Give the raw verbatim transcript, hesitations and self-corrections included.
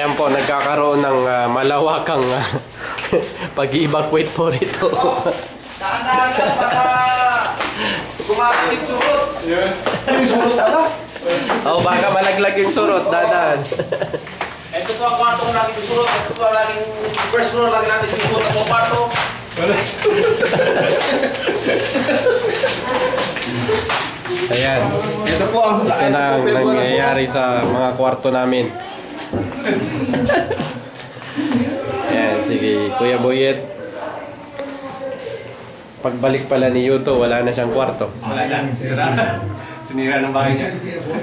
ayan po, nagkakaroon ng uh, malawakang uh, pag-evacuate po rito. Daan-daan lang para kumakalit surot. Yung surot pala? Oo, baka malaglag yung surot, dadaan. Ito po ang kwarto kung laging surot. Ito po ang laging first floor, lagi natin yung surot ang kwarto. Wala surot. Ayan. Ito po ang ito na ang nangyayari sa mga kwarto namin. Ayan, sige, Kuya Boyet. Pagbalik pala ni Yuto, wala na siyang kwarto. Wala na, sira. Sinira ng bahay niya.